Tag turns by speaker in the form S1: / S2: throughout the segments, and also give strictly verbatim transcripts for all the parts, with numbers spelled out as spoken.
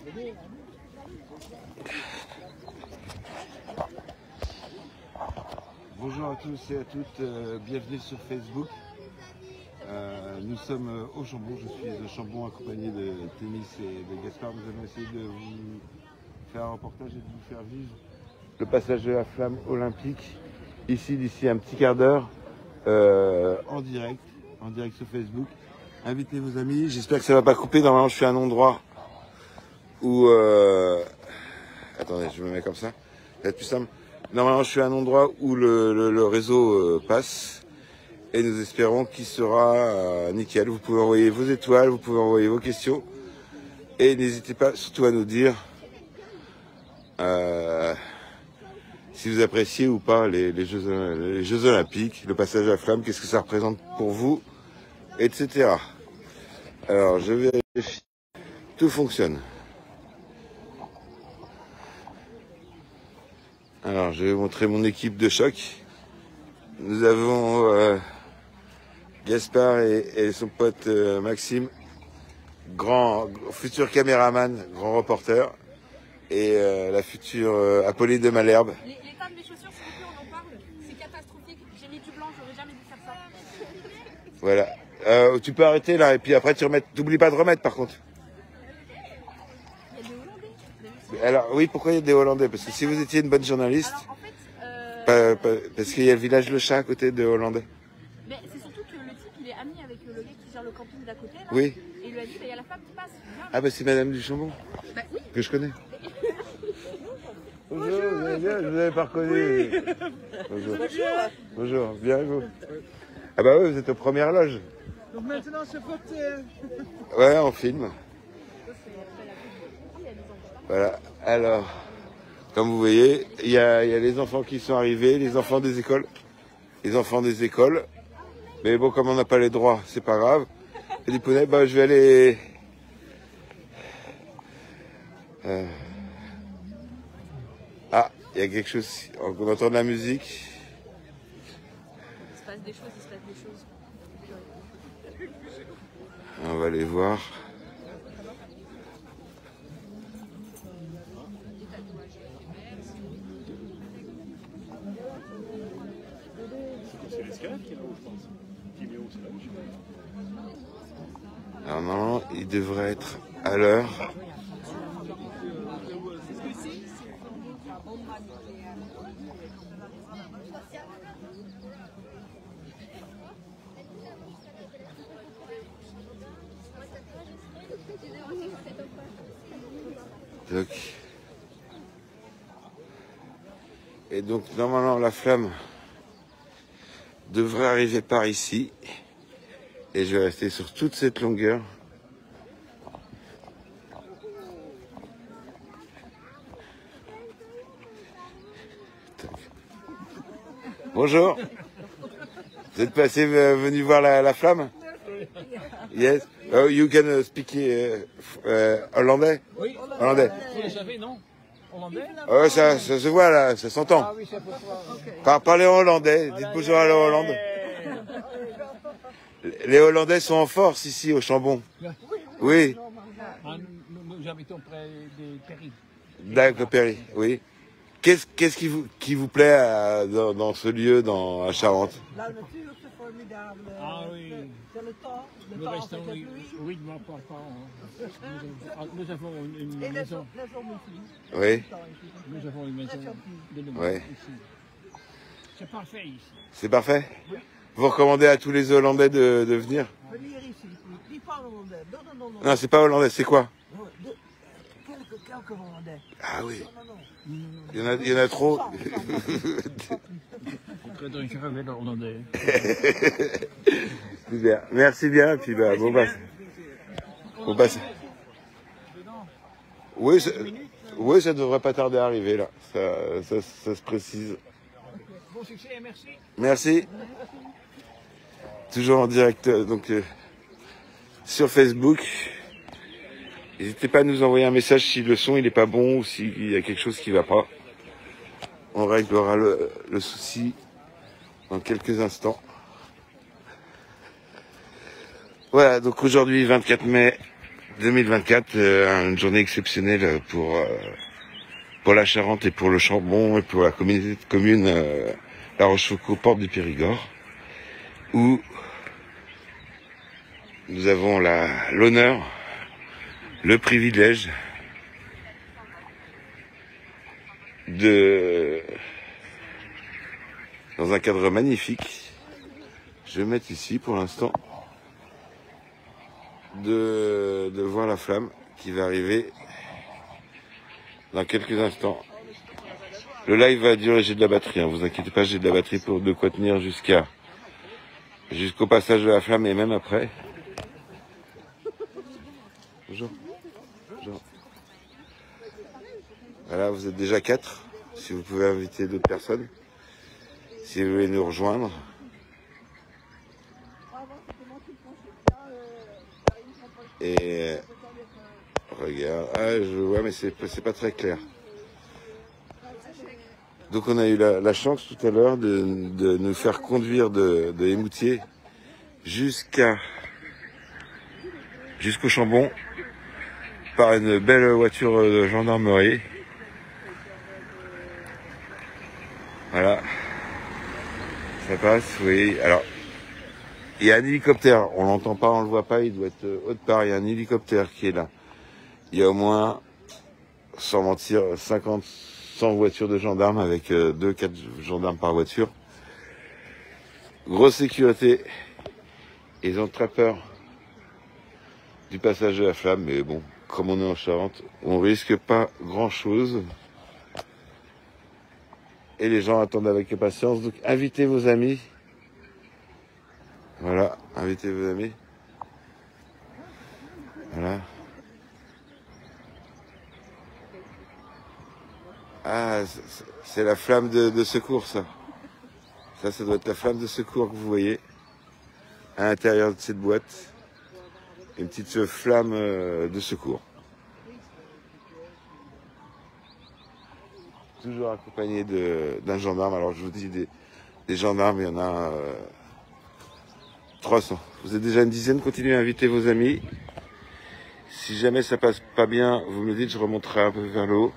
S1: Bonjour à tous et à toutes, euh, bienvenue sur Facebook. Euh, nous sommes euh, au Chambon, je suis au Chambon accompagné de Témis et de Gaspard. Nous allons essayer de vous faire un reportage et de vous faire vivre le passage de la flamme olympique ici d'ici un petit quart d'heure euh, en direct, en direct sur Facebook. Invitez vos amis, j'espère que ça ne va pas couper. Normalement je suis à un endroit où... Euh... Attendez, je me mets comme ça, ça va être plus simple. Normalement je suis à un endroit où le, le, le réseau euh, passe. Et nous espérons qu'il sera euh, nickel. Vous pouvez envoyer vos étoiles, vous pouvez envoyer vos questions. Et n'hésitez pas surtout à nous dire euh, si vous appréciez ou pas les, les, Jeux, les Jeux Olympiques, le passage à la flamme, qu'est-ce que ça représente pour vous, et cetera. Alors, je vérifie. Tout fonctionne. Alors, je vais vous montrer mon équipe de choc. Nous avons... Euh, Gaspard et, et son pote euh, Maxime, grand futur caméraman, grand reporter, et euh, la future euh, Apolline de Malherbe.
S2: L'état des chaussures, s'il vous plaît, on en parle. C'est catastrophique. J'ai mis du blanc, j'aurais jamais dû faire ça.
S1: Voilà. Euh, tu peux arrêter là, et puis après tu remets. T'oublies pas de remettre par contre.
S2: Il y a des Hollandais.
S1: Alors oui, pourquoi il y a des Hollandais? Parce que si vous étiez une bonne journaliste,
S2: Alors, en fait, euh...
S1: pas, pas, parce qu'il y a le village Le Chat à côté de Hollandais.
S2: Mais c'est surtout que le type, il est ami avec le gars qui gère le camping d'à côté, là.
S1: Oui.
S2: Et il lui a dit, bah, il y a la femme qui passe. Viens.
S1: Ah bah c'est Madame du Chambon.
S2: Bah oui.
S1: Que je connais. Bonjour, vous allez bien? Je vous avais pas reconnu. Oui. Bonjour. Bonjour. Bonjour, bien et vous? Ah bah oui, vous êtes aux premières loges.
S3: Donc maintenant, ce côté...
S1: Ouais, on filme. Voilà, alors, comme vous voyez, il y a, y a les enfants qui sont arrivés, les enfants des écoles. Les enfants des écoles. Mais bon, comme on n'a pas les droits, c'est pas grave. Et du poney, bah, je vais aller... Euh... Ah, il y a quelque chose, on entend de la musique.
S2: Il se passe des choses, il se passe des choses.
S1: On va aller voir. Alors normalement, il devrait être à l'heure. Donc, et donc normalement la flamme devrait arriver par ici et je vais rester sur toute cette longueur. Bonjour. Vous êtes passé euh, venu voir la, la flamme? Yes. Oh, you can uh, speak uh, uh, hollandais?
S3: Oui.
S1: Hollandais.
S3: Vous le savez, non? Hollandais?
S1: Oh, ça, ça se voit là, ça s'entend.
S3: Ah oui, c'est pour toi.
S1: Par, parlez en hollandais, dites bonjour à la Hollande. Les Hollandais sont en force ici au Chambon. Oui.
S3: Ah, nous, nous habitons près des Péry.
S1: D'accord, Péry, oui. Qu'est-ce qu'est-ce qui vous, qui vous plaît à, dans, dans ce lieu, dans à Charente?
S4: La nature, c'est formidable.
S3: Ah oui.
S4: C'est le temps, le
S3: Nous
S4: temps
S3: restons,
S4: avec la
S3: oui,
S4: pluie.
S3: oui, ne m'en parle pas. Hein. Nous, nous avons une, une
S4: Et les,
S3: maison.
S4: les hommes ici.
S1: Oui.
S3: Nous avons une maison de nous
S1: Ouais.
S3: ici. C'est parfait ici.
S1: C'est parfait? Vous recommandez à tous les Hollandais de, de venir?
S4: Venir ici. Dis pas hollandais. Non, non, non. non.
S1: Non, c'est pas hollandais, c'est quoi?
S4: Non, de- Quelques, quelques hollandais.
S1: Ah oui.
S4: Non, non, non.
S1: Il y en a, il y en a trop.
S3: Très dangereux, les Hollandais.
S1: Super. Merci bien, puis bah, bon bah. Bon bah. c'est- Oui, ça, oui, ça devrait pas tarder à arriver là. Ça, ça, ça se précise.
S3: Bon succès et merci.
S1: Merci. Toujours en direct euh, donc euh, sur Facebook. N'hésitez pas à nous envoyer un message si le son il est pas bon ou s'il y a quelque chose qui va pas. On réglera le, le souci dans quelques instants. Voilà, donc aujourd'hui vingt-quatre mai deux mille vingt-quatre, euh, une journée exceptionnelle pour, euh, pour la Charente et pour le Chambon et pour la communauté de communes euh, La Rochefoucauld, Porte du Périgord, où nous avons la, l'honneur, le privilège de, dans un cadre magnifique, je vais mettre ici pour l'instant, de, de voir la flamme qui va arriver dans quelques instants. Le live va durer, j'ai de la batterie, hein, vous inquiétez pas, j'ai de la batterie pour de quoi tenir jusqu'à jusqu'au passage de la flamme et même après. Bonjour. Bonjour. Voilà, vous êtes déjà quatre. Si vous pouvez inviter d'autres personnes, si vous voulez nous rejoindre. Et regarde, ah, je vois, mais c'est c'est pas très clair. Donc on a eu la, la chance tout à l'heure de, de nous faire conduire de, de Émoutier jusqu'à jusqu'au Chambon par une belle voiture de gendarmerie. Voilà, ça passe, oui. Alors, il y a un hélicoptère, on l'entend pas, on le voit pas, il doit être autre part. Il y a un hélicoptère qui est là. Il y a au moins, sans mentir, cinquante, cent voitures de gendarmes avec deux, quatre gendarmes par voiture. Grosse sécurité. Ils ont très peur du passage de la flamme, mais bon, comme on est en Charente, on risque pas grand chose. Et les gens attendent avec impatience. Donc invitez vos amis. Voilà, invitez vos amis. Voilà. Ah, c'est la flamme de, de secours, ça. Ça, ça doit être la flamme de secours que vous voyez à l'intérieur de cette boîte. Une petite flamme de secours. Toujours accompagné d'un gendarme. Alors je vous dis, des, des gendarmes, il y en a euh, trois cents. Vous êtes déjà une dizaine, continuez à inviter vos amis. Si jamais ça passe pas bien, vous me le dites, je remonterai un peu vers le haut.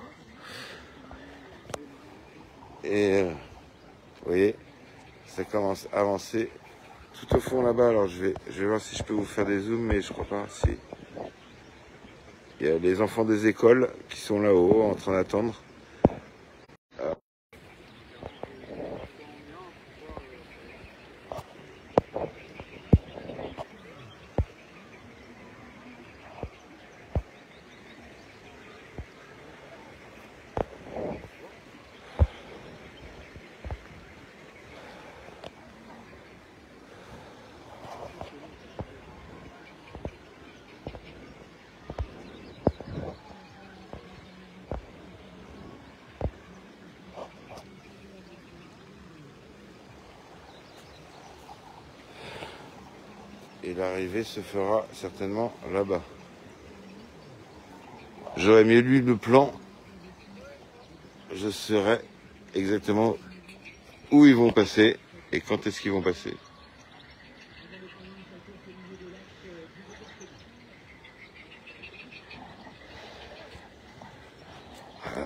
S1: Et euh, vous voyez, ça commence à avancer tout au fond là-bas. Alors je vais, je vais voir si je peux vous faire des zooms, mais je crois pas. Si. Il y a les enfants des écoles qui sont là-haut en train d'attendre. Et l'arrivée se fera certainement là-bas. J'aurais mieux lu le plan. Je saurais exactement où ils vont passer et quand est-ce qu'ils vont passer. Voilà.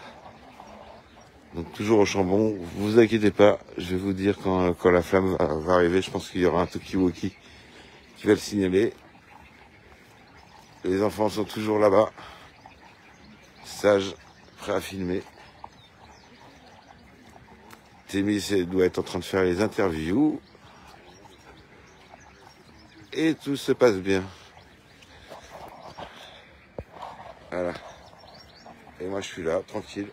S1: Donc toujours au Chambon, vous inquiétez pas, je vais vous dire quand, quand la flamme va, va arriver. Je pense qu'il y aura un talkie-walkie qui va le signaler. Les enfants sont toujours là-bas, sages, prêts à filmer. Thémis doit être en train de faire les interviews. Et tout se passe bien. Voilà. Et moi je suis là, tranquille.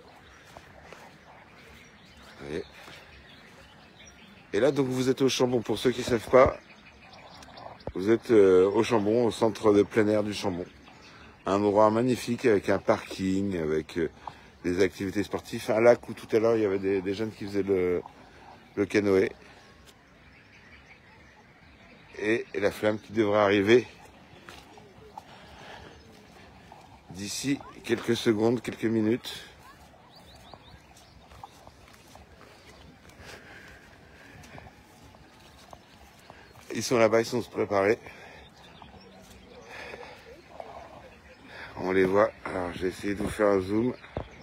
S1: Vous voyez. Et là donc vous êtes au Chambon, pour ceux qui ne savent pas. Vous êtes euh, au Chambon, au centre de plein air du Chambon. Un endroit magnifique avec un parking, avec euh, des activités sportives. Un lac où tout à l'heure il y avait des, des jeunes qui faisaient le, le canoë. Et, et la flamme qui devra arriver d'ici quelques secondes, quelques minutes. Ils sont là-bas, ils sont préparés. On les voit. Alors j'ai essayé de vous faire un zoom.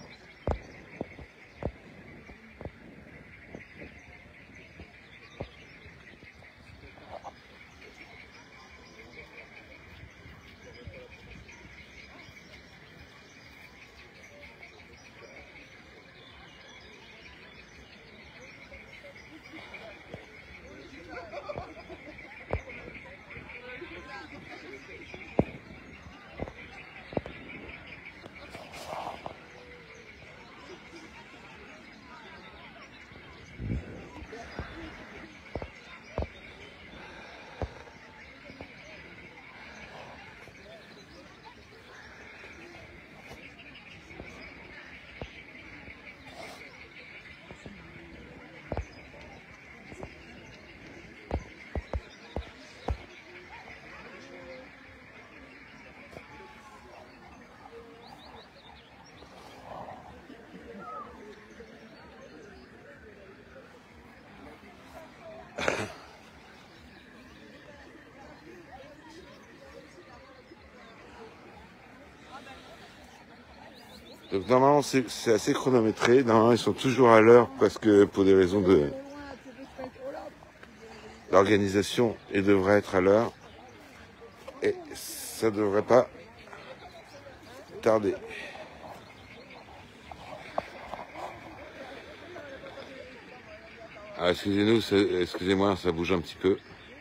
S1: Donc normalement c'est assez chronométré, normalement ils sont toujours à l'heure parce que pour des raisons de d'organisation ils devraient être à l'heure et ça devrait pas tarder. Ah, excusez-nous, excusez-moi, ça bouge un petit peu.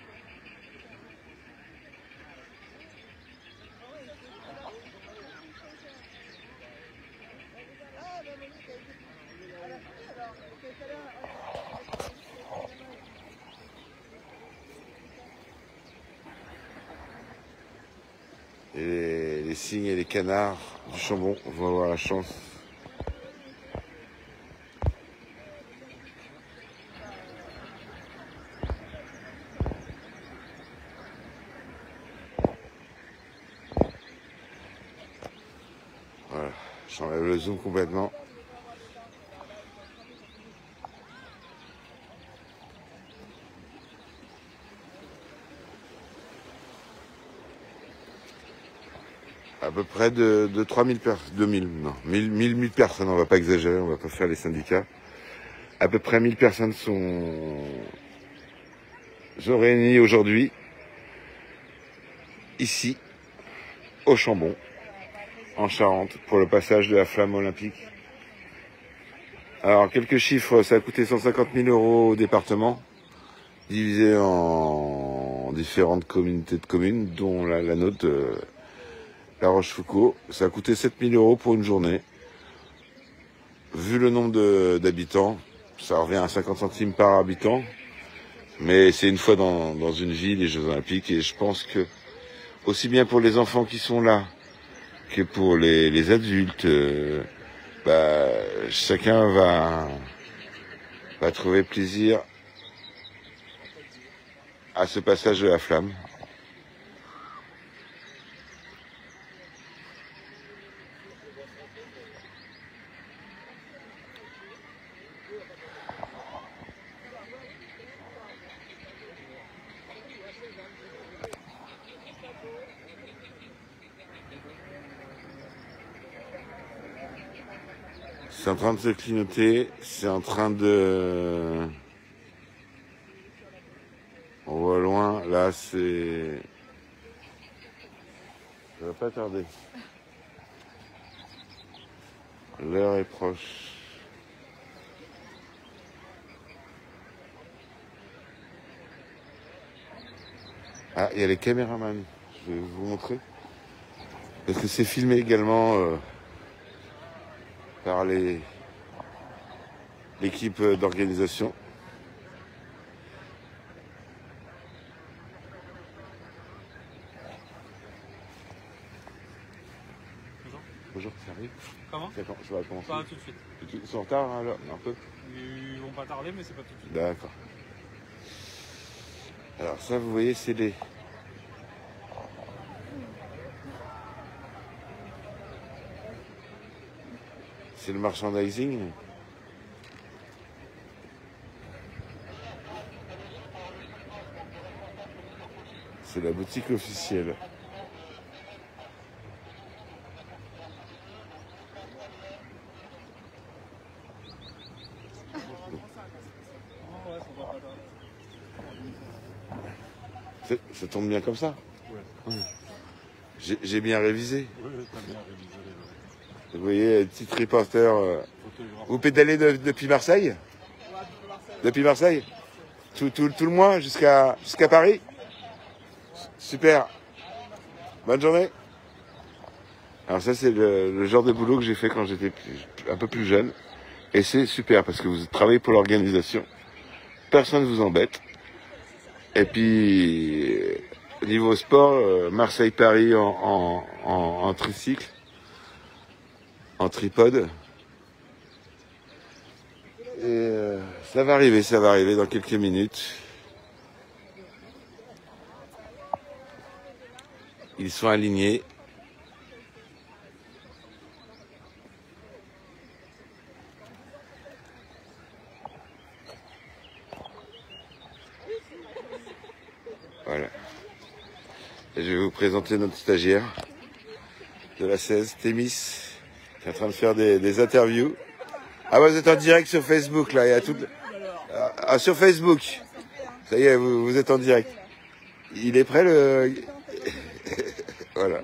S1: Et les, les cygnes et les canards du Chambon vont avoir la chance. Voilà, j'enlève le zoom complètement. À peu près de, de trois mille personnes, deux mille, non, mille, mille, mille personnes, on va pas exagérer, on va pas faire les syndicats. À peu près mille personnes sont, sont réunies aujourd'hui, ici, au Chambon, en Charente, pour le passage de la flamme olympique. Alors, quelques chiffres, ça a coûté cent cinquante mille euros au département, divisé en différentes communautés de communes, dont la, la nôtre, euh, La Rochefoucauld. Ça a coûté sept mille euros pour une journée. Vu le nombre d'habitants, ça revient à cinquante centimes par habitant. Mais c'est une fois dans, dans une vie, les Jeux Olympiques. Et je pense que, aussi bien pour les enfants qui sont là, que pour les, les adultes, euh, bah, chacun va, va trouver plaisir à ce passage de la flamme. C'est en train de se clignoter, c'est en train de... On voit loin, là c'est... Ça va pas tarder. L'heure est proche. Ah, il y a les caméramans, je vais vous montrer. Parce que c'est filmé également euh, par les l'équipe d'organisation.
S3: Bonjour.
S1: Bonjour, ça arrive?
S3: Comment?
S1: D'accord, ça va commencer.
S3: Pas tout de suite.
S1: Ils sont en retard alors, un peu?
S3: Ils vont pas tarder, mais c'est pas tout de suite.
S1: D'accord. Alors ça, vous voyez, c'est les... C'est le merchandising. C'est la boutique officielle. Ça, ça tombe bien comme ça.
S5: Ouais.
S1: Ouais. J'ai j'ai bien révisé.
S5: Oui, t'as bien révisé. Ouais.
S1: Vous voyez, petit reporter. euh,
S5: Photographe.
S1: Vous pédalez de- depuis Marseille? Depuis Marseille? Tout, tout, tout le mois jusqu'à jusqu'à Paris? Super. Bonne journée. Alors ça, c'est le, le genre de boulot que j'ai fait quand j'étais plus- un peu plus jeune. Et c'est super parce que vous travaillez pour l'organisation. Personne ne vous embête. Et puis, euh, niveau sport, euh, Marseille-Paris en, en, en, en tricycle, en tripode. Et euh, ça va arriver, ça va arriver dans quelques minutes. Ils sont alignés. Voilà. Et je vais vous présenter notre stagiaire de la seize, Thémis, qui est en train de faire des, des interviews. Ah, vous êtes en direct sur Facebook, là. Il y a tout... ah, ah, sur Facebook. Ça y est, vous, vous êtes en direct. Il est prêt, le... Voilà.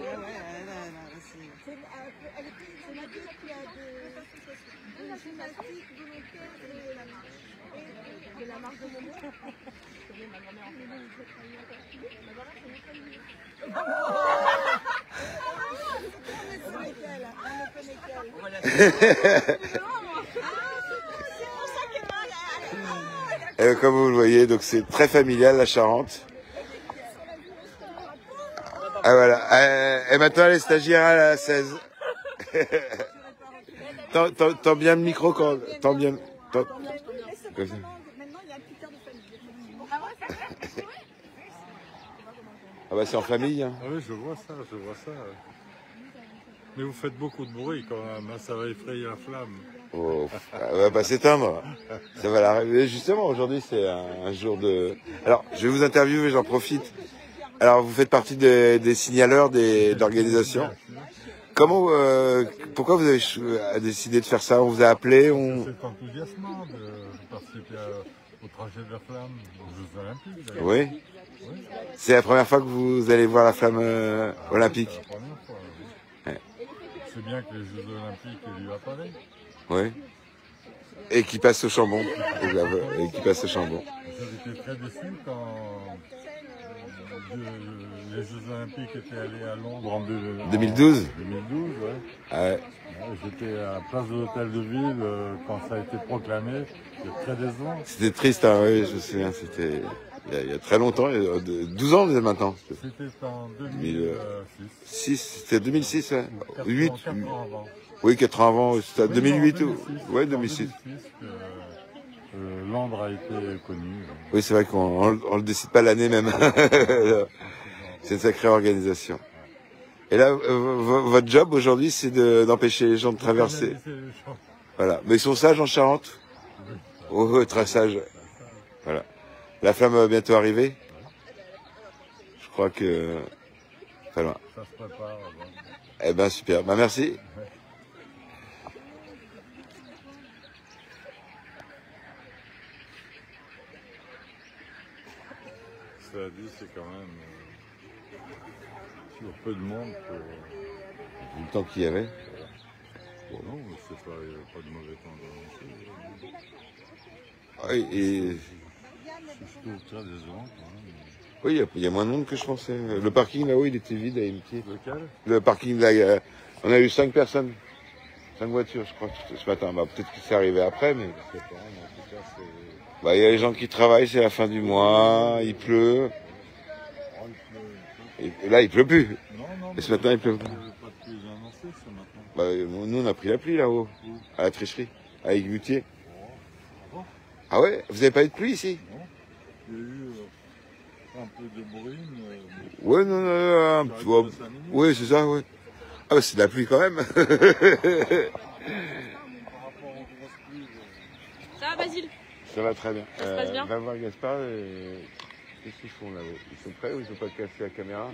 S1: Et comme vous le voyez, donc c'est très familial, la Charente. Ah voilà. Euh, Et maintenant, elle est stagiaire à la seize. Tends, tends- tends bien le micro quand... Tends bien... tends- comme ça. Ah bah c'est en famille. Hein.
S5: Ah oui, je vois ça, je vois ça. Mais vous faites beaucoup de bruit quand même, hein, ça va effrayer la flamme.
S1: Oh, elle va pas s'éteindre. Ça va l'arriver. Justement, aujourd'hui, c'est un, un jour de... Alors, je vais vous interviewer, j'en profite. Alors, vous faites partie des, des signaleurs des, d'organisations. Comment, euh, pourquoi vous avez ch- décidé de faire ça? On vous a appelé, on...
S5: C'est enthousiasmant de participer à- au trajet de la flamme, aux Jeux Olympiques. d'ailleurs.
S1: Oui.
S5: Oui,
S1: C'est la première fois que vous allez voir la flamme euh, olympique.
S5: c'est la première fois. oui.
S1: Ouais.
S5: C'est bien que les Jeux Olympiques aient lieu à Paris.
S1: Oui. Et qui passe au Chambon. Et qui passe au Chambon.
S5: J'ai été très déçu quand euh, les Jeux Olympiques étaient allés à Londres en deux-
S1: deux mille douze.
S5: en deux mille douze, ouais.
S1: Ah ouais.
S5: Ouais, j'étais à la place de l'Hôtel de Ville euh, quand ça a été proclamé. C'était très décevant.
S1: C'était triste, hein, oui, je me souviens. C'était il y a, il y a très longtemps, il y a de- douze ans maintenant.
S5: C'était en deux mille six.
S1: six, c'était deux mille six, ouais.
S5: Quatre
S1: huit.
S5: ans, quatre ans avant.
S1: Oui, quatre ans avant, c'était
S5: Oui,
S1: deux mille huit
S5: en
S1: ou... Ouais, deux mille six.
S5: que, euh, Londres a été connu.
S1: Oui, c'est vrai qu'on on, on le décide pas l'année même. C'est une sacrée organisation. Et là, euh, v- votre job aujourd'hui, c'est de- d'empêcher les gens de traverser.
S5: Canaliser les gens.
S1: Voilà. Mais ils sont sages en Charente. Oh, très sages. Voilà. La flamme va bientôt arriver. Je crois que... Pas loin.
S5: Ça se prépare avant.
S1: Eh ben, super. Ben, merci.
S5: Cela dit, c'est quand même euh, sur peu de monde pour...
S1: Vu le temps qu'il y avait.
S5: Bon, non, mais c'est pas, il n'y a pas de mauvais temps dans le
S1: Oui, et...
S5: Je trouve très décevant quand même.
S1: Oui, il y a- il y, a moins de monde que je pensais. Le parking là-haut, il était vide à Amitié.
S5: Lequel?
S1: Le parking là, il y a- on a eu cinq personnes. Cinq voitures, je crois, ce matin. Bah, peut-être que c'est arrivé après, mais...
S5: Je sais pas, mais en tout cas, c'est...
S1: Bah, il y a les gens qui travaillent, c'est la fin du mois, il pleut.
S5: Oh, il pleut.
S1: Et là, il pleut plus.
S5: Non, non,
S1: Et ce matin, il pleut
S5: il
S1: pas.
S5: n'y avait pas de pluie annoncée ce matin.
S1: Bah, nous, on a pris la pluie là-haut, à la tricherie, à Aiguetier.
S5: Bon.
S1: Ah ouais? Vous avez pas eu de pluie ici?
S5: Il y a eu euh, un peu de bruine. Euh, mais
S1: Ouais, non, non, non, un
S5: ça a
S1: petit-
S5: duré
S1: ouais,
S5: cinq minutes.
S1: ouais, c'est ça, ouais. Ah, bah, c'est de la pluie quand même.
S5: Par rapport aux grosses pluies, euh,
S2: Ça va, Basile?
S1: Ça va très bien.
S2: Ça se passe bien
S1: Va voir Gaspard et... Qu'est-ce qu'ils font là-haut? Ils sont prêts ou ils ont pas cassé la caméra?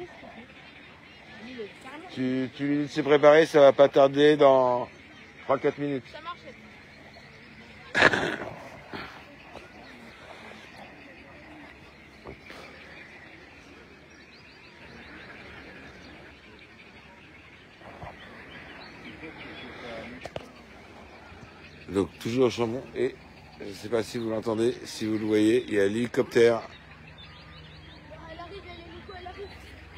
S1: Tu, tu lui dis de se préparer, ça va pas tarder dans trois quatre minutes.
S2: Ça marche.
S1: Donc toujours au Chambon et je ne sais pas si vous l'entendez, si vous le voyez, il y a l'hélicoptère.
S2: Elle arrive, Nico, elle arrive.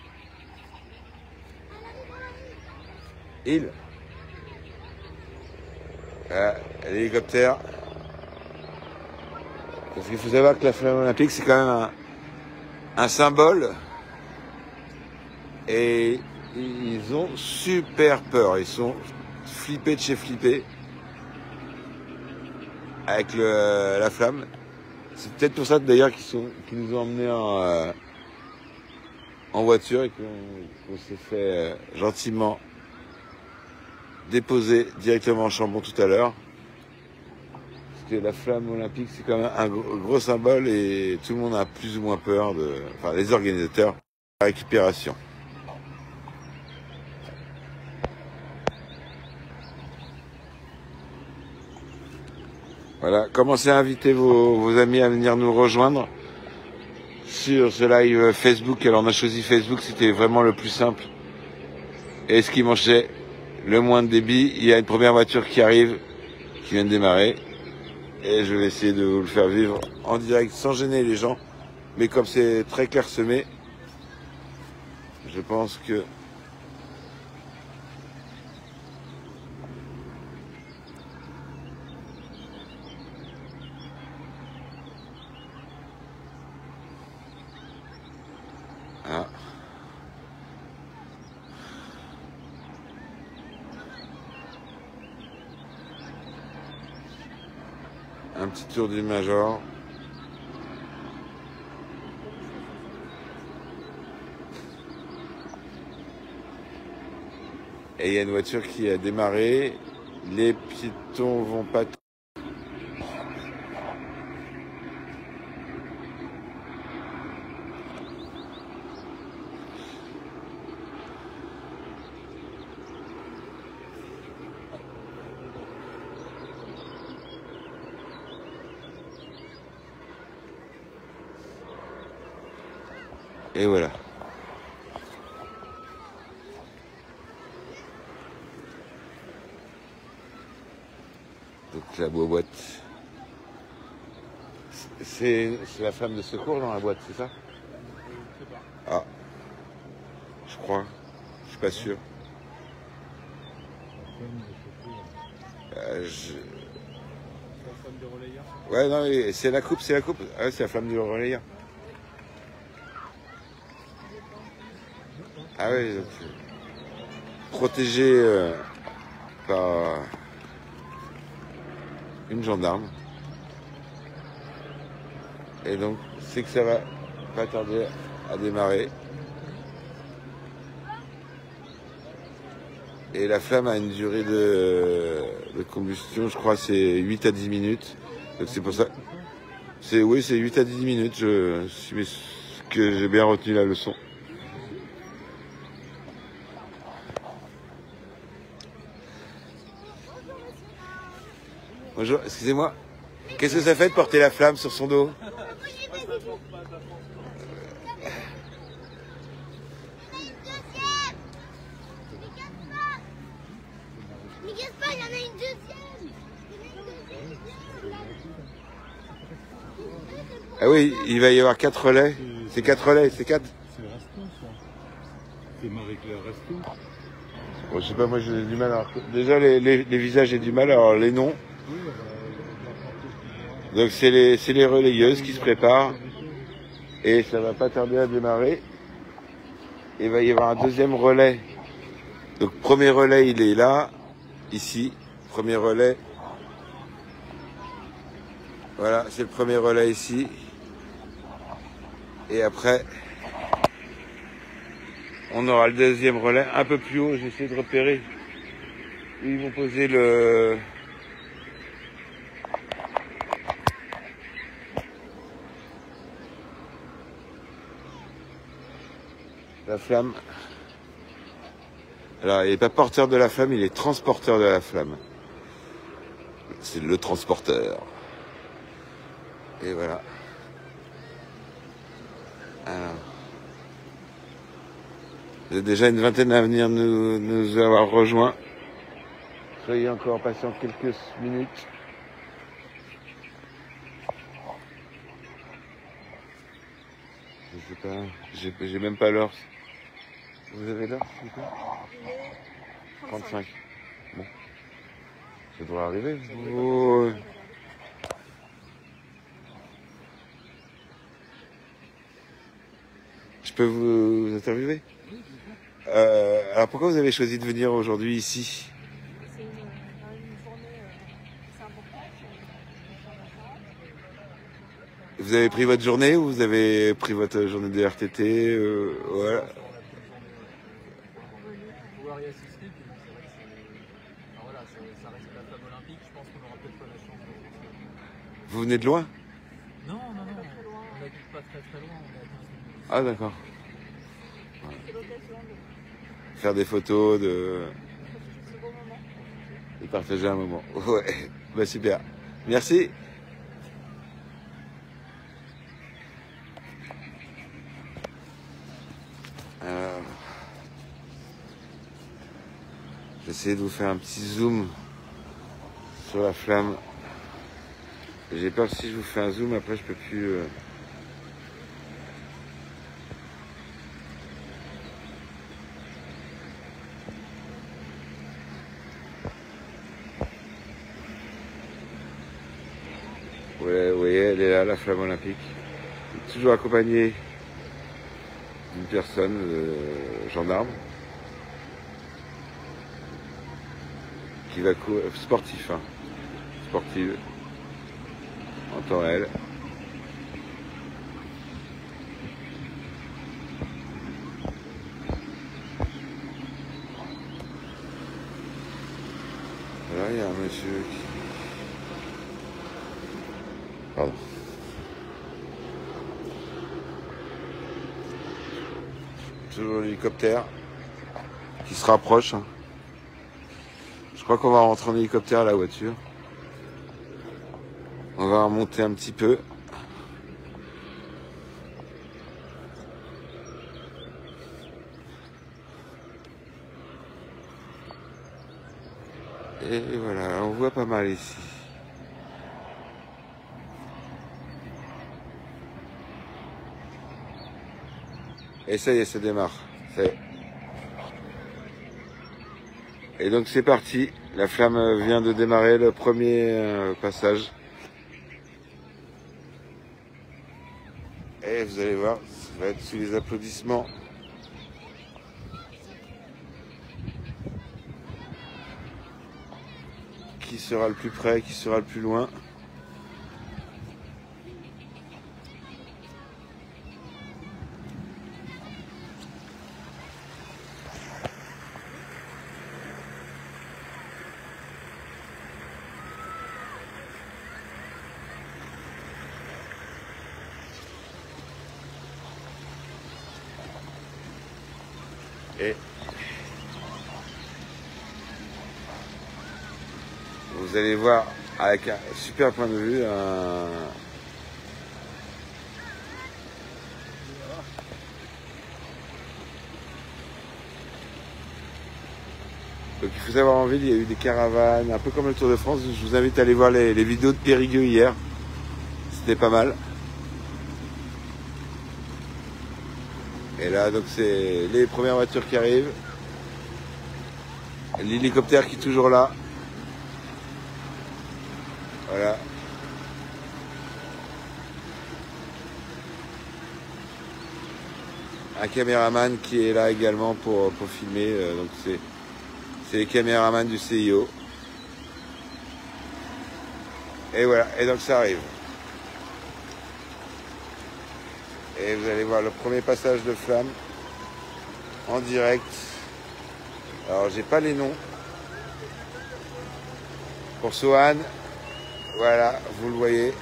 S1: Il. Voilà, l'hélicoptère. Parce qu'il faut savoir que la flamme olympique, c'est quand même un, un symbole. Et ils ont super peur. Ils sont flippés de chez flippés. Avec le, la flamme. C'est peut-être pour ça d'ailleurs qu'ils sont, qu'ils nous ont emmenés en, euh, en voiture et qu'on, qu'on s'est fait euh, gentiment déposer directement en Chambon tout à l'heure. Parce que la flamme olympique, c'est quand même un gros, gros symbole et tout le monde a plus ou moins peur de, enfin les organisateurs, de la récupération. Voilà, commencez à inviter vos, vos amis à venir nous rejoindre sur ce live Facebook. Alors on a choisi Facebook, c'était vraiment le plus simple. Et ce qui mangeait le moins de débit, il y a une première voiture qui arrive, qui vient de démarrer. Et je vais essayer de vous le faire vivre en direct sans gêner les gens. Mais comme c'est très clairsemé, je pense que... Ah. Un petit tour du Major. Et il y a une voiture qui a démarré. Les piétons vont pas... Et voilà. Donc la boîte. C'est la flamme de secours dans la boîte, c'est ça? Ah. Je crois. Je suis pas sûr. Euh, je... Ouais, non, c'est la coupe, c'est la coupe. Ah, c'est la flamme du relayeur. Ah oui, donc, protégé euh, par une gendarme. Et donc, c'est que ça va pas tarder à démarrer. Et la flamme a une durée de, de combustion, je crois, c'est huit à dix minutes. Donc c'est pour ça. C'est oui, c'est huit à dix minutes. Je, que j'ai bien retenu la leçon. Bonjour, excusez-moi. Qu'est-ce que ça fait de porter la flamme sur son dos?
S2: Mais Gaspard, il y en a une deuxième.
S1: Ah oui, il va y avoir quatre relais. C'est quatre relais, c'est quatre.
S5: C'est Resto, ça. C'est Marie-Claire Resto.
S1: Bon, je sais pas, moi j'ai du mal à... Déjà les, les, les visages j'ai du mal, alors les noms. Donc c'est les, c'est les relayeuses qui se préparent. Et ça va pas tarder à démarrer. Il va y avoir un deuxième relais. Donc premier relais il est là, ici. Premier relais. Voilà, c'est le premier relais ici. Et après, on aura le deuxième relais un peu plus haut. J'essaie de repérer où ils vont poser le... la flamme. Alors, il n'est pas porteur de la flamme, il est transporteur de la flamme. C'est le transporteur. Et voilà. Alors, il y a déjà une vingtaine à venir nous, nous avoir rejoints. Soyez encore patient quelques minutes. Je sais pas, j'ai j'ai même pas l'heure. Vous avez l'heure, s'il vous plaît?
S2: Il est
S1: trente-cinq. Bon. Ça devrait arriver. Oh. Je peux vous, vous interviewer? euh, Alors pourquoi vous avez choisi de venir aujourd'hui ici?
S2: C'est une, une journée, euh, c'est important.
S1: Vous avez pris votre journée ou vous avez pris votre journée de R T T? euh, Voilà.
S3: pouvoir y assister, puis c'est vrai que c'est... Alors voilà, ça, ça reste la flamme olympique, je pense qu'on n'aura peut-être pas la chance de...
S1: Vous venez de loin?
S3: Non, non, non, on n'habite pas très très loin, on est à quinze minutes.
S1: Ah d'accord.
S2: C'est l'occasion de
S1: Faire des photos, de,
S2: ce beau moment.
S1: de partager un moment. Ouais, bah super. Merci. Alors, j'essaie de vous faire un petit zoom sur la flamme. J'ai peur que si je vous fais un zoom, après je peux plus... Euh... Ouais, vous voyez, elle est là, la flamme olympique. Toujours accompagnée d'une personne, euh, gendarme, qui va courir, sportif, hein, sportive, en temps réel. Là, il y a un monsieur qui... Pardon. Toujours l'hélicoptère qui se rapproche. Je crois qu'on va rentrer en hélicoptère à la voiture. On va remonter un petit peu. Et voilà, on voit pas mal ici. Et ça y est, ça démarre. Ça y est. Et donc c'est parti. La flamme vient de démarrer le premier euh, passage. Et vous allez voir, ça va être sous les applaudissements. Qui sera le plus près, qui sera le plus loin. Et vous allez voir avec un super point de vue un... Donc il faut savoir en ville, il y a eu des caravanes, un peu comme le Tour de France. Je vous invite à aller voir les, les vidéos de Périgueux hier. C'était pas mal. Et là, donc c'est les premières voitures qui arrivent. L'hélicoptère qui est toujours là. Voilà. Un caméraman qui est là également pour, pour filmer. Donc c'est c'est les caméramans du C I O. Et voilà, et donc ça arrive. Et vous allez voir le premier passage de flamme en direct. Alors j'ai pas les noms. Pour Sohan, voilà, vous le voyez.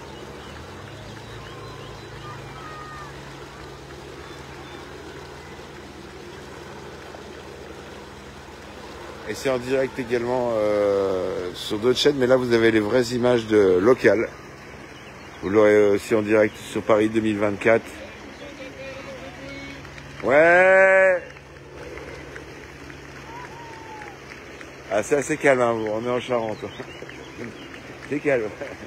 S1: Et c'est en direct également euh, sur d'autres chaînes, mais là vous avez les vraies images de locales. Vous l'aurez aussi en direct sur Paris deux mille vingt-quatre. Ouais. Ah, c'est assez calme, hein, on est en Charente. C'est calme.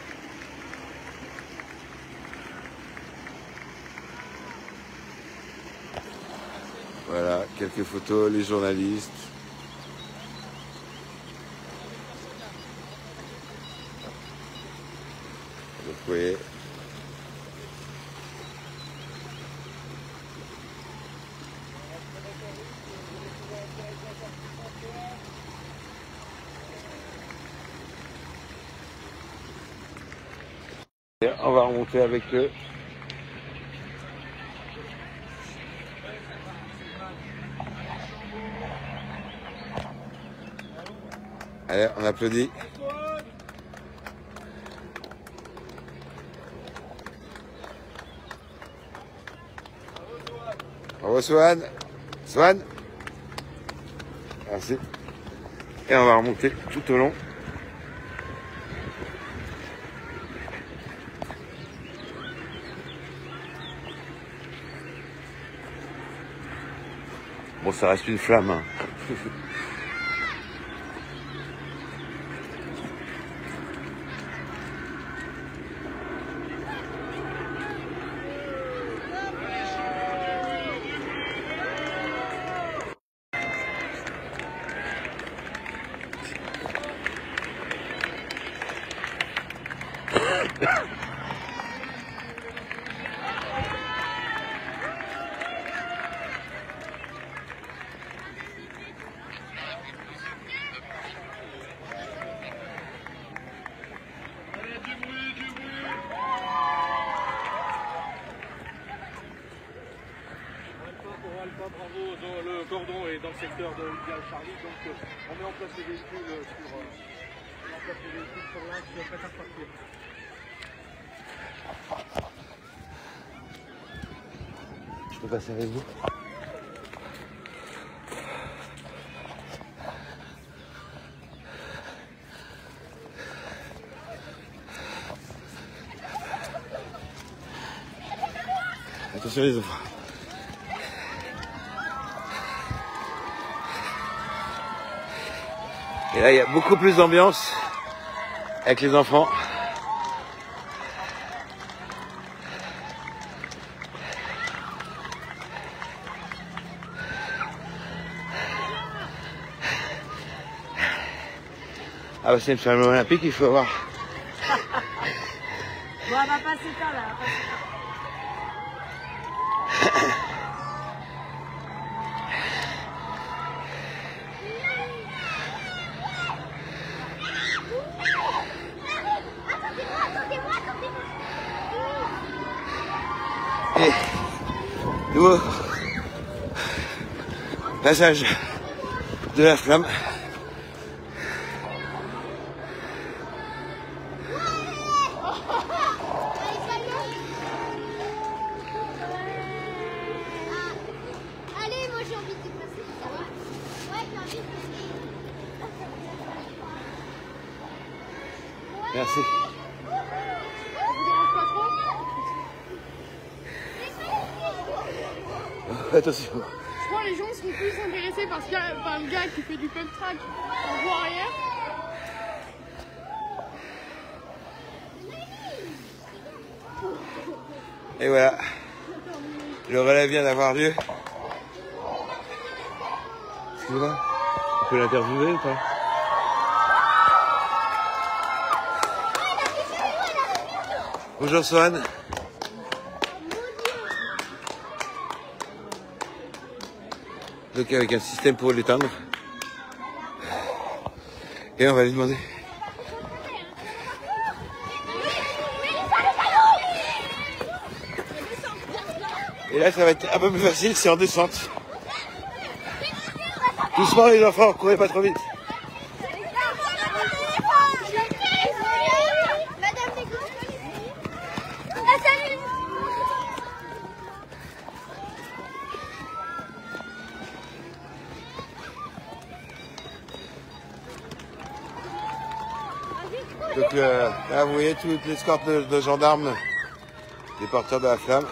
S1: Voilà, quelques photos, les journalistes. Vous voyez. On va remonter avec eux. Allez, on applaudit. Bravo Swan. Swan. Merci. Et on va remonter tout au long. Bon, ça reste une flamme. Hein.
S6: Bravo, le cordon est dans le secteur de Idéal Charlie, donc euh, on met en place les véhicules sur, euh, on met en place les véhicules sur l'axe de prêt à partir.
S1: Je peux passer avec vous? Attention les enfants. Et là, il y a beaucoup plus d'ambiance avec les enfants. Ah bah c'est une flamme olympique, il faut voir.
S2: Bon, elle va passer ça là.
S1: Et nouveau passage de la flamme.
S7: Allez, moi j'ai envie de passer, ça va? Ouais, j'ai envie de passer.
S1: Merci. Attention.
S8: Je crois que les gens seront plus intéressés parce qu'il y a par le gars qui fait du pump track en voie arrière.
S1: Et voilà. Le relais vient d'avoir lieu. Excusez-moi. On peut l'interviewer ou pas? Bonjour Swan. Donc avec un système pour l'éteindre. Et on va lui demander. Et là ça va être un peu plus facile, c'est en descente. Doucement les enfants, courez pas trop vite. Donc euh, là vous voyez toute l'escorte de, de gendarmes, des porteurs de la flamme.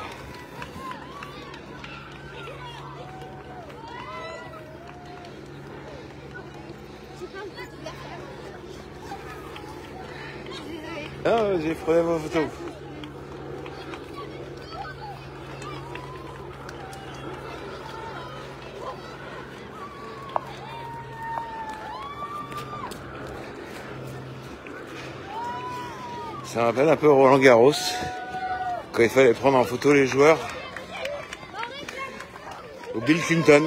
S7: C'est pas
S1: Ah, j'ai prenez vos photos. Ça me rappelle un peu Roland Garros, quand il fallait prendre en photo les joueurs, ou Bill Clinton.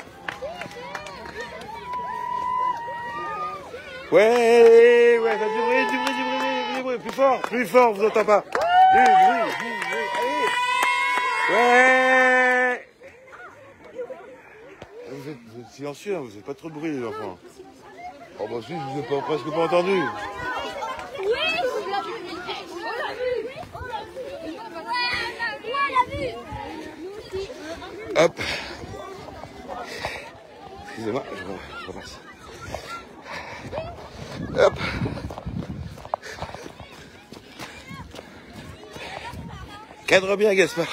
S1: Ouais, ouais, ça du bruit, du bruit, du bruit, du bruit, plus fort, plus fort, on vous entend pas. Du bruit, du bruit, allez. Ouais. Vous êtes, vous êtes silencieux, hein, vous n'avez pas trop de bruit les enfants. Oh bah si, je vous ai pas, presque pas entendu. Hop. Excusez-moi, je repasse. Hop. Cadre bien, Gaspard.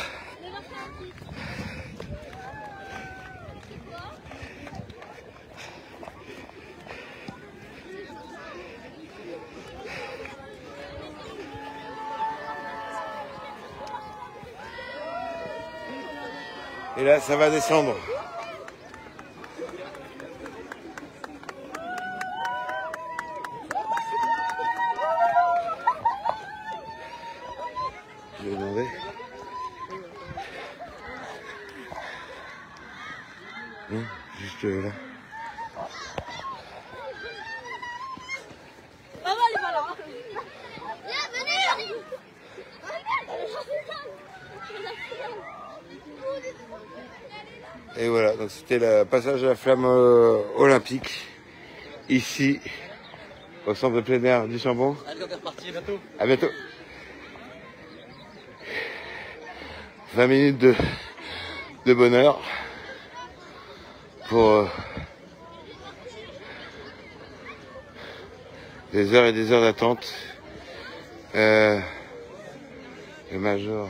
S1: Et là, ça va descendre. Je vais demander. Non, juste là.
S7: Maman, elle est pas là. Viens, venez.
S1: Et voilà, donc c'était le passage à la flamme euh, olympique, ici, au centre de plein air du Chambon.
S3: Allez, on est reparti, à bientôt.
S1: À bientôt. vingt minutes de, de bonheur pour euh, des heures et des heures d'attente. Euh, le major.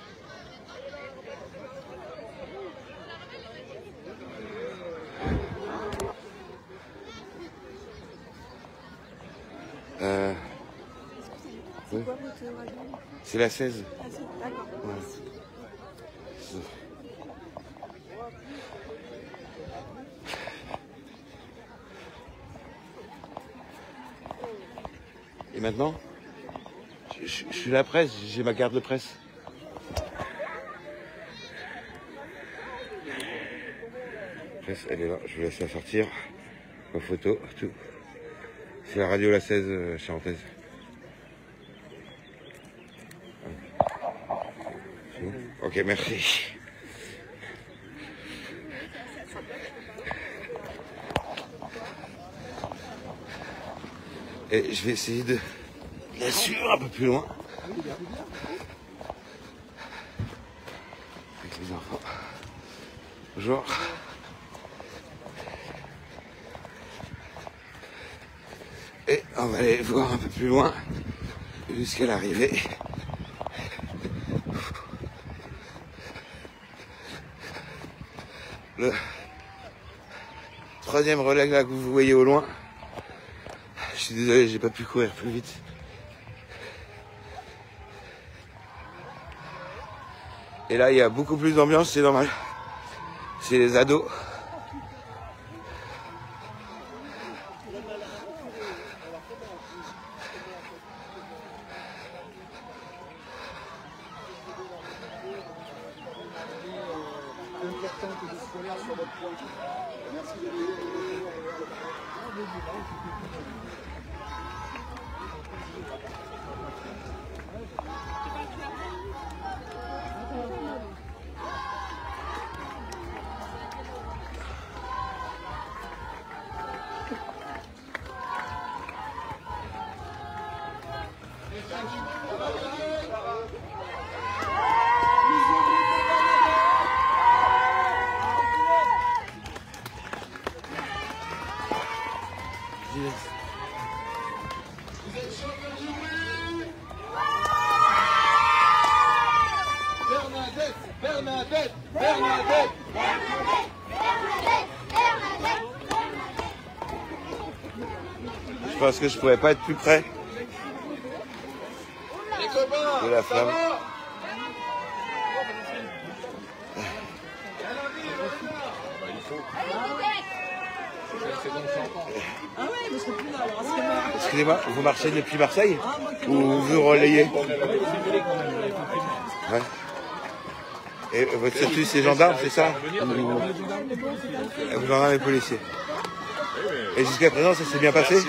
S1: Euh, oui. C'est la seize. Ouais. Et maintenant, je, je, je suis la presse, j'ai ma carte de presse. Presse, elle est là, je vous laisse la sortir. Ma photo, tout. C'est la radio La seize euh, charentaise. Ok, merci. Et je vais essayer de la suivre un peu plus loin. Avec les enfants. Bonjour. Et on va aller voir un peu plus loin jusqu'à l'arrivée. Le troisième relais là que vous voyez au loin. Je suis désolé, j'ai pas pu courir plus vite. Et là, il y a beaucoup plus d'ambiance, c'est normal. C'est les ados.
S6: Bernadette, Bernadette, Bernadette,
S7: Bernadette, Bernadette, Bernadette.
S1: Je pense que je pourrais pas être plus près de la flamme. Excusez-moi, vous marchez depuis Marseille ou vous relayez? Ouais. Et votre statut c'est gendarme, c'est ça? Vous gendarme et policier. Et jusqu'à présent, ça s'est bien passé?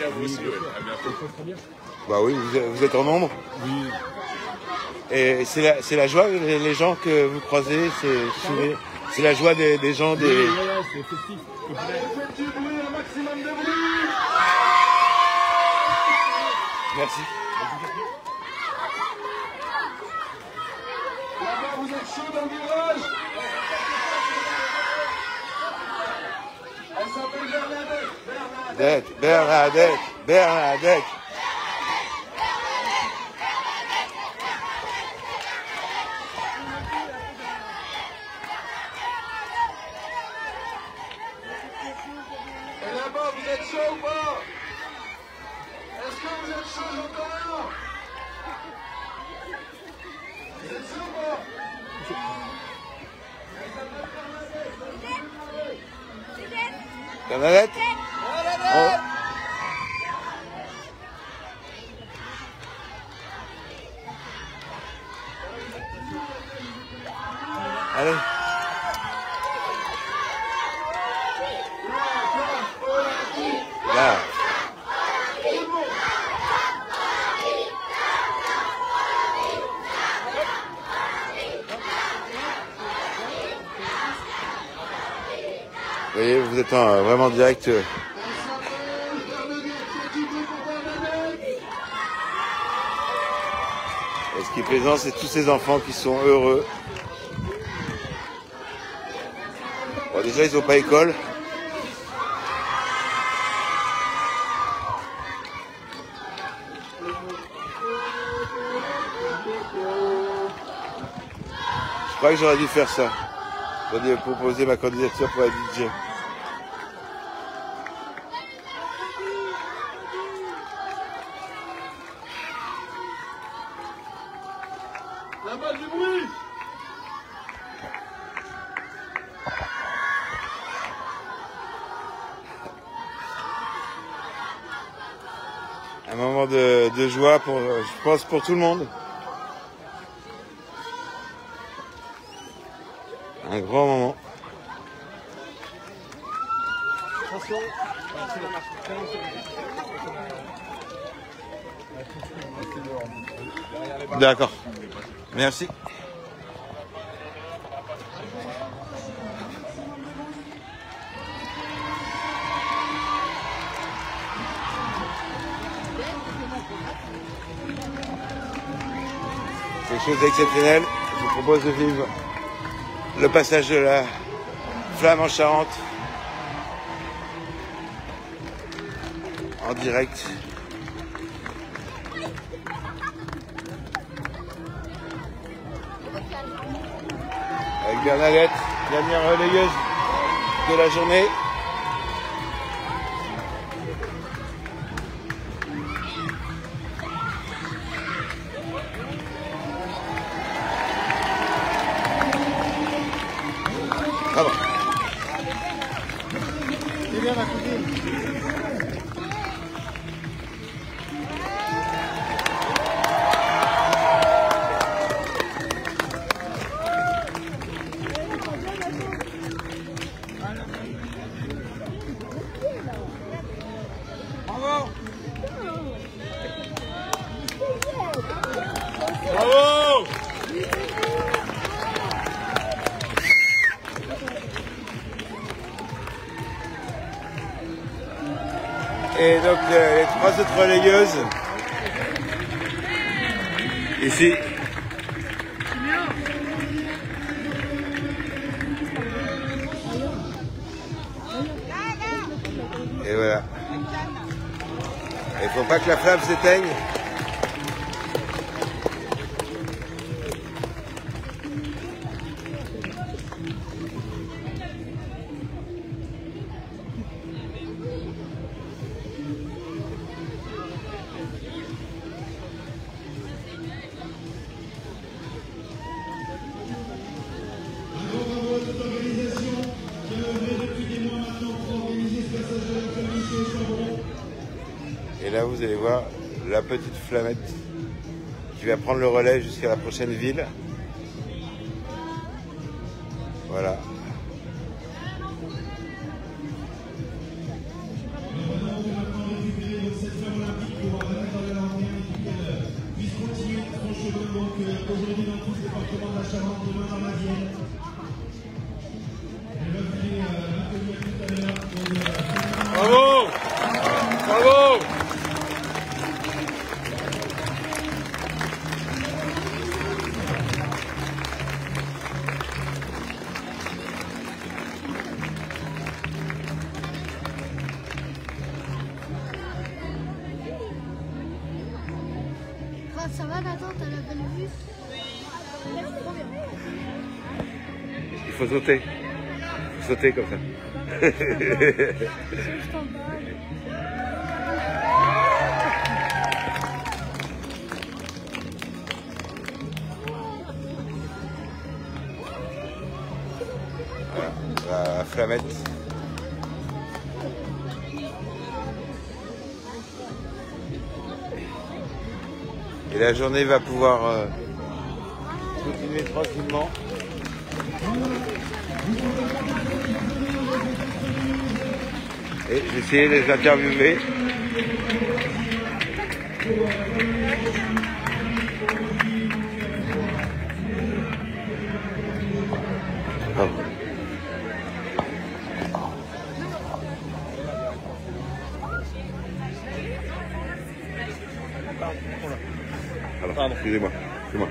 S1: Bah oui, vous, vous êtes en nombre? Oui. Et c'est la, c'est la joie, les, les gens que vous croisez, c'est, c'est la joie des, des gens, des... Merci.
S9: Là-bas, vous êtes chaud dans le virage. Elle s'appelle Bernadette.
S1: Bernadette, Bernadette, Bernadette.
S9: Et là-bas, vous êtes chaud ou pas? Est-ce que vous êtes chaud, j'entends rien? Vous êtes chaud ou pas?
S1: Bernadette? Oh. Allez. Là. Vous voyez, vous êtes en, vraiment direct. Euh, Et ce qui est plaisant, c'est tous ces enfants qui sont heureux. Bon, déjà, ils n'ont pas école. Je crois que j'aurais dû faire ça. J'aurais dû proposer ma candidature pour être D J.
S9: Là-bas, du bruit.
S1: Un moment de, de joie pour, je pense, pour tout le monde. Un grand moment. D'accord. Merci. C'est quelque chose d'exceptionnel. Je vous propose de vivre le passage de la flamme en Charente en direct. Avec Bernadette, dernière relayeuse de la journée. Bravo. C'est bien ma cousine.
S9: Bravo.
S5: Bravo!
S1: Et donc euh, les trois autres relayeuses ici. Et voilà. Il faut pas que la flamme s'éteigne. Et là, vous allez voir la petite flammette qui va prendre le relais jusqu'à la prochaine ville. Voilà.
S5: Bravo! Bravo!
S7: Ah, ça va, Nathan, t'as la belle vue?
S1: Il faut sauter. Il faut sauter comme ça. Voilà, la flammette. Et la journée va pouvoir euh, continuer tranquillement. Et j'ai essayé de les interviewer. Pardon. Pardon, excusez-moi, excusez-moi.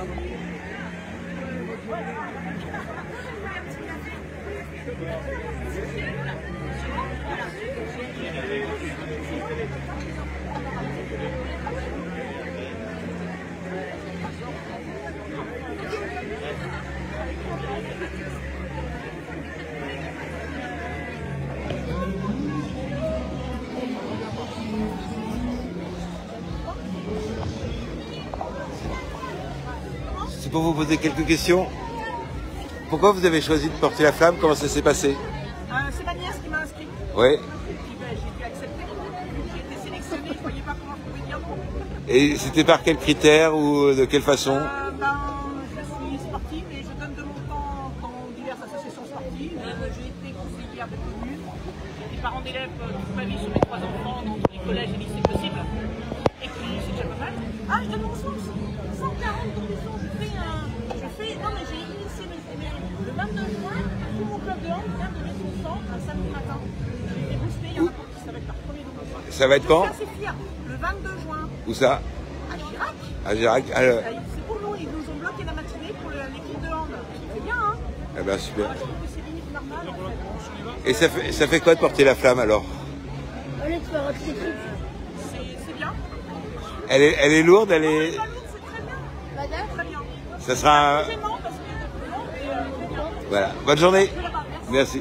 S1: C'est pour vous poser quelques questions. Pourquoi vous avez choisi de porter la flamme? Comment ça s'est passé?
S4: Euh, c'est ma nièce qui m'a inscrit.
S1: Oui.
S4: Et puis, ben, j'ai pu accepter. J'ai été sélectionnée, je ne voyais pas comment je pouvais dire non.
S1: Et c'était par quels critères ou de quelle façon?
S4: Euh, ben, je suis sportive et je donne de mon temps dans diverses associations sportives. Euh, j'ai été conseillère de commune. J'ai été parent d'élèves euh, toute ma vie sur mes trois enfants, dans tous les collèges et lycées possibles. Et puis c'est déjà pas mal. Ah, je donne mon sang aussi. cent quarante dans les sons. Je fais un. Je fais. Non, mais j'ai initié mes, mes, le vingt-deux juin, tout mon club de hand vient de donner son sang un samedi matin. J'ai été boostée, il y en a pour qui ça va être leur premier don.
S1: Ça va être quand?
S4: Je suis assez fière. Le vingt-deux juin.
S1: Où ça?
S4: À Chirac.
S1: À Girac. Alors...
S4: C'est pour nous, ils nous ont bloqué la matinée pour l'équipe de hand. C'est bien, hein?
S1: Eh ben super.
S4: Moi, je trouve que c'est limite normal. En fait.
S1: Et ça fait, ça fait quoi de porter la flamme alors?
S7: Allez, tu vas rater tes trucs.
S4: C'est bien.
S1: Elle est, elle est lourde, elle est...
S4: C'est très bien.
S7: Madame?
S4: Très bien.
S1: Ça sera un...
S4: C'est gênant parce que non, mais euh, très bien.
S1: Voilà. Bonne journée. Merci.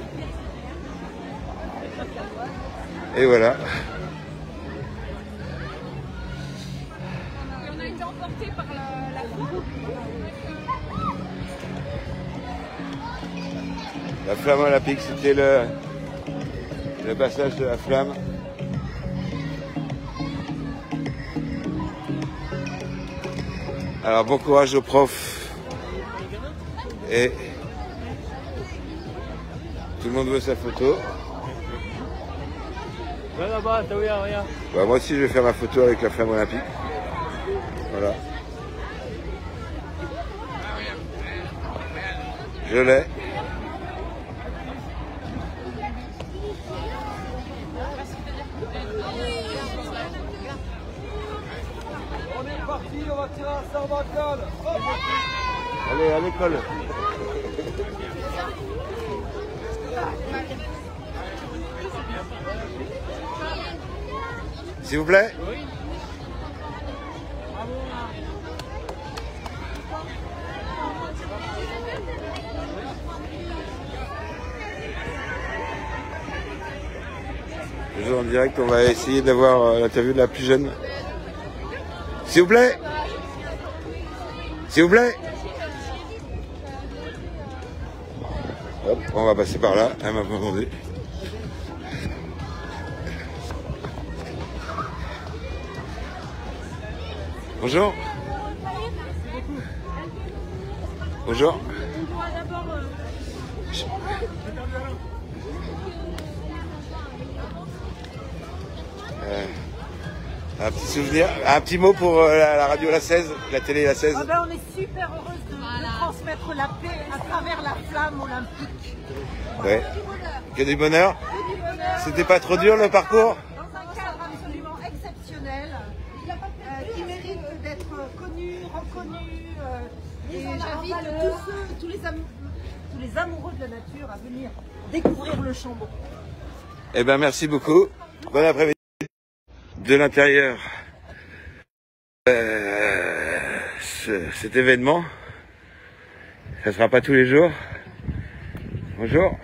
S1: Et voilà.
S2: On a été emportés par la, la foule.
S1: La flamme olympique, c'était le, le passage de la flamme. Alors bon courage aux profs. Et tout le monde veut sa photo.
S3: Va là-bas, t'as ouvert, regarde.
S1: Bah, moi aussi je vais faire ma photo avec la flamme olympique. Voilà. Je l'ai.
S9: On est parti, on va tirer un cervical.
S1: Allez, à l'école. S'il vous plaît. Je joue en direct, on va essayer d'avoir l'interview de la plus jeune. S'il vous plaît. S'il vous plaît. Hop, on va passer par là, elle m'a pas demandé. Bonjour. Bonjour. Euh, un petit souvenir, un petit mot pour euh, la, la radio La seize, la télé La seize.
S4: Ah ben, on est super heureuse de, voilà. de transmettre la paix à travers la flamme olympique.
S1: Ouais. Que du bonheur. C'était pas trop dur le parcours?
S4: Dans un cadre absolument exceptionnel, euh, qui mérite d'être connu, reconnu. Euh, et j'invite tous, ceux, tous, les am tous les amoureux de la nature à venir découvrir le Chambon.
S1: Eh ben merci beaucoup. Bon après-midi. De l'intérieur, euh, ce, cet événement, ça sera pas tous les jours. Bonjour.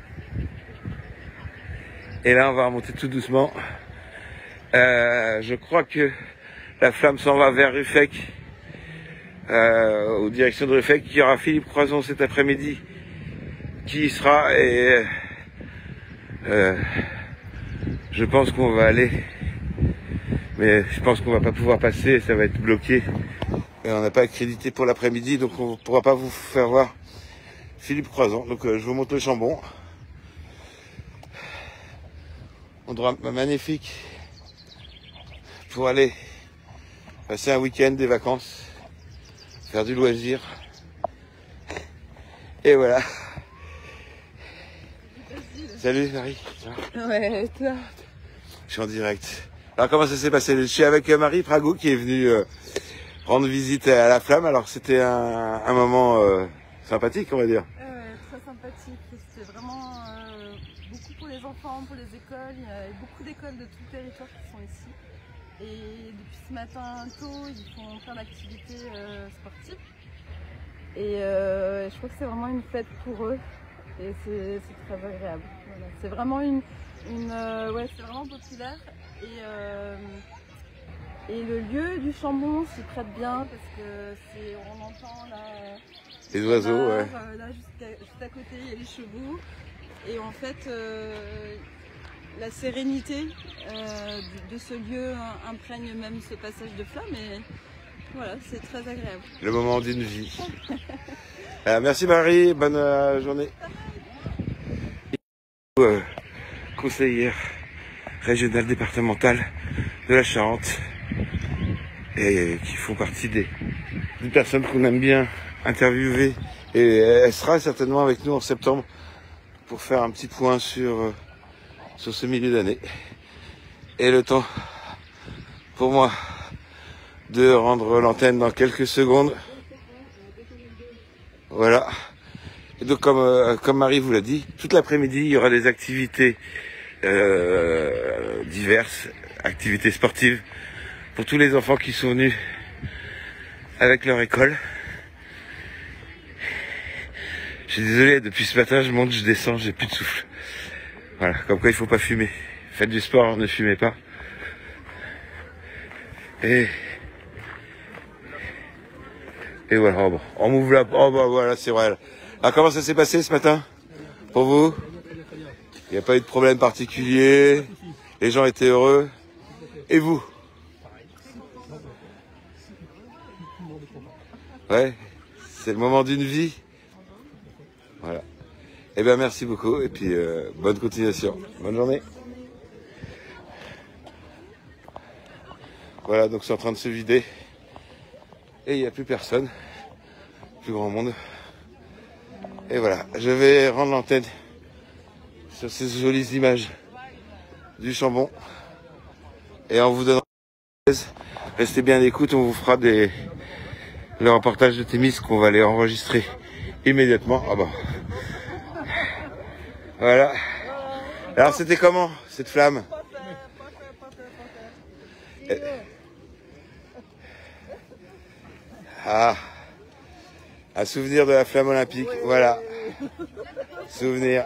S1: Et là, on va remonter tout doucement. Euh, je crois que la flamme s'en va vers Ruffec, euh, aux directions de Ruffec. Il y aura Philippe Croison cet après-midi qui y sera et euh, je pense qu'on va aller. Mais je pense qu'on va pas pouvoir passer, ça va être bloqué. Et on n'a pas accrédité pour l'après-midi, donc on ne pourra pas vous faire voir Philippe Croison. Donc euh, je vous montre le Chambon. Endroit magnifique pour aller passer un week-end, des vacances, faire du loisir. Et voilà. Salut Marie.
S8: Ouais, toi.
S1: Je suis en direct. Alors comment ça s'est passé? Je suis avec Marie Pragou qui est venue euh, rendre visite à la flamme. Alors c'était un, un moment euh, sympathique, on va dire.
S8: Euh, très sympathique. C'était vraiment euh, beaucoup pour les enfants, pour les écoles. Il y a beaucoup d'écoles de tout le territoire qui sont ici. Et depuis ce matin tôt, ils font plein d'activités euh, sportives. Et euh, je crois que c'est vraiment une fête pour eux. Et c'est très agréable. Voilà. C'est vraiment une, une euh, ouais, c'est vraiment populaire. Et, euh, et le lieu du Chambon s'y prête bien parce que c'est, on entend là,
S1: les oiseaux,
S8: là,
S1: ouais.
S8: euh, là juste, à, juste à côté il y a les chevaux et en fait euh, la sérénité euh, de, de ce lieu imprègne même ce passage de flamme et voilà, c'est très agréable.
S1: Le moment d'une vie. euh, merci Marie, bonne euh, journée. Euh, conseillère régionale départementale de la Charente et qui font partie des, des personnes qu'on aime bien interviewer et elle sera certainement avec nous en septembre pour faire un petit point sur, euh, sur ce milieu d'année et le temps pour moi de rendre l'antenne dans quelques secondes. Voilà. Et donc comme, euh, comme Marie vous l'a dit, toute l'après-midi il y aura des activités Euh, diverses, activités sportives pour tous les enfants qui sont venus avec leur école. Je suis désolé, depuis ce matin je monte, je descends, j'ai plus de souffle. Voilà, comme quoi il faut pas fumer. Faites du sport, ne fumez pas. Et et voilà, oh bon, on m'ouvre la... Oh bah voilà, c'est vrai. Alors comment ça s'est passé ce matin pour vous? Il n'y a pas eu de problème particulier, les gens étaient heureux. Et vous? Ouais, c'est le moment d'une vie. Voilà. Eh bien merci beaucoup et puis euh, bonne continuation. Bonne journée. Voilà, donc c'est en train de se vider. Et il n'y a plus personne. Plus grand monde. Et voilà, je vais rendre l'antenne sur ces jolies images du Chambon. Et en vous donnant restez bien à l'écoute, on vous fera des le reportage de Thémis qu'on va aller enregistrer immédiatement. Ah bah. Voilà. Alors c'était comment cette flamme? Ah, un souvenir de la flamme olympique, voilà. Souvenir.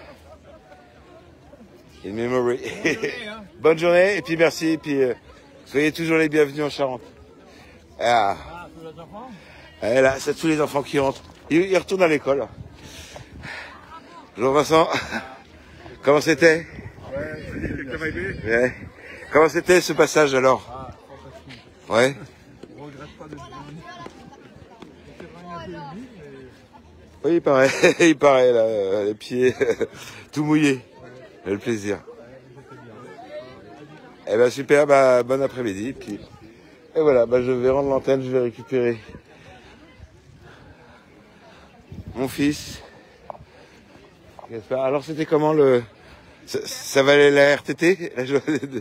S1: In memory. Bonne journée et puis merci et puis euh, soyez toujours les bienvenus en Charente. Ah. Et là, c'est tous les enfants qui rentrent. Ils, ils retournent à l'école. Bonjour Vincent. Comment c'était? Ouais. Comment c'était ce passage alors? Ouais.
S5: n'arrête pas de C'est vraiment un peu humide, mais...
S1: Oui, il paraît, il paraît, là, les pieds tout mouillés. Le plaisir. Eh ben super, bah, bon après-midi. Puis... Et voilà, bah, je vais rendre l'antenne, je vais récupérer mon fils. Alors c'était comment le... Ça, ça valait la R T T la journée de...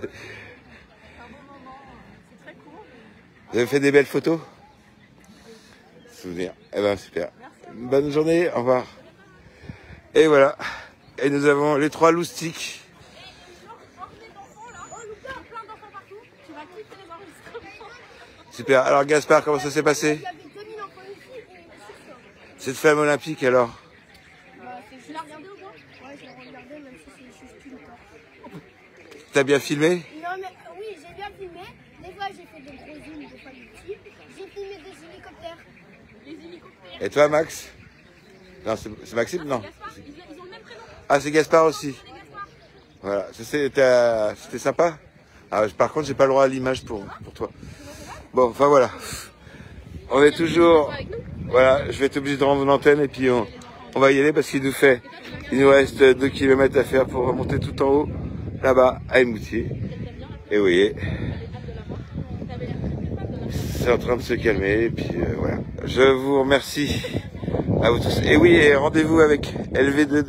S1: Vous avez fait des belles photos? Souvenir. Eh ben super. Bonne journée, au revoir. Et voilà. Et nous avons les trois loustiques. Super. Alors Gaspard, comment ça s'est passé? Cette flamme olympique alors? T'as bien filmé?
S7: Non mais oui, j'ai bien filmé. Des fois j'ai fait des gros zooms, des fois des petits. J'ai filmé des hélicoptères. Les hélicoptères.
S1: Et toi Max? Non, c'est Maxime? Non. Ah, c'est Gaspard aussi. Voilà, c'était sympa. Ah, par contre, j'ai pas le droit à l'image pour, pour toi. Bon, enfin voilà. On est toujours... Voilà, je vais être obligé de rendre l'antenne et puis on, on va y aller parce qu'il nous fait... Il nous reste deux kilomètres à faire pour remonter tout en haut, là-bas, à Émoutier. Et vous voyez, c'est en train de se calmer. Et puis euh, voilà. Je vous remercie à vous tous. Et oui, et rendez-vous avec L V deux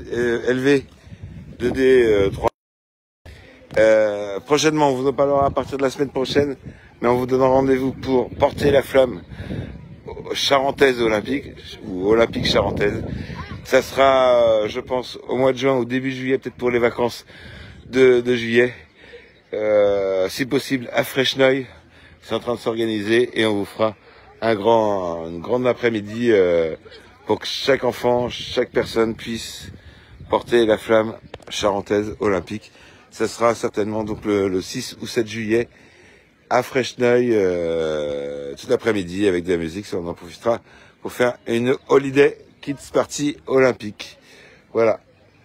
S1: D trois. Euh, prochainement, on vous en parlera à partir de la semaine prochaine, mais on vous donne rendez-vous pour porter la flamme charentaise olympique, ou olympique charentaise. Ça sera, je pense, au mois de juin, au début juillet, peut-être pour les vacances de, de juillet. Euh, si possible, à Freshneuil. C'est en train de s'organiser et on vous fera un grand, une grande après-midi euh, pour que chaque enfant, chaque personne puisse porter la flamme charentaise olympique. Ça sera certainement donc le, le six ou sept juillet à Freshneuil, euh, tout l'après-midi avec de la musique. On en profitera pour faire une holiday kids party olympique. Voilà.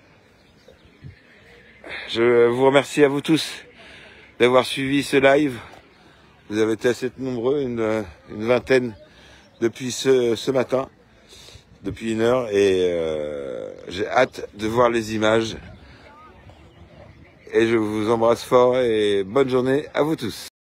S1: Je vous remercie à vous tous d'avoir suivi ce live. Vous avez été assez nombreux, une, une vingtaine depuis ce, ce matin, depuis une heure, et euh, j'ai hâte de voir les images. Et je vous embrasse fort et bonne journée à vous tous.